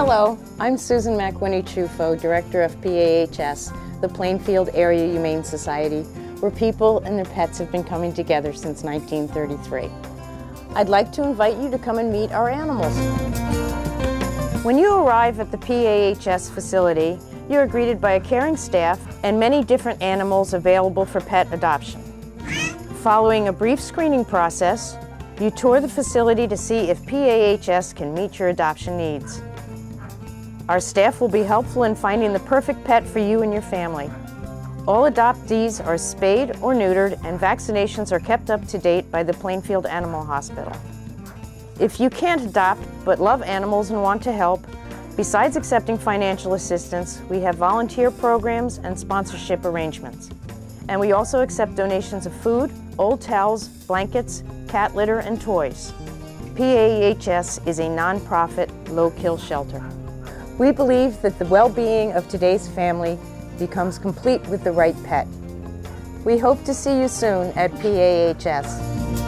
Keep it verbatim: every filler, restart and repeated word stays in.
Hello, I'm Susan McWhinney-Truffaut, Director of P A H S, the Plainfield Area Humane Society, where people and their pets have been coming together since nineteen thirty-three. I'd like to invite you to come and meet our animals. When you arrive at the P A H S facility, you are greeted by a caring staff and many different animals available for pet adoption. Following a brief screening process, you tour the facility to see if P A H S can meet your adoption needs. Our staff will be helpful in finding the perfect pet for you and your family. All adoptees are spayed or neutered, and vaccinations are kept up to date by the Plainfield Animal Hospital. If you can't adopt but love animals and want to help, besides accepting financial assistance, we have volunteer programs and sponsorship arrangements. And we also accept donations of food, old towels, blankets, cat litter, and toys. P A H S is a non-profit, low-kill shelter. We believe that the well-being of today's family becomes complete with the right pet. We hope to see you soon at P A H S.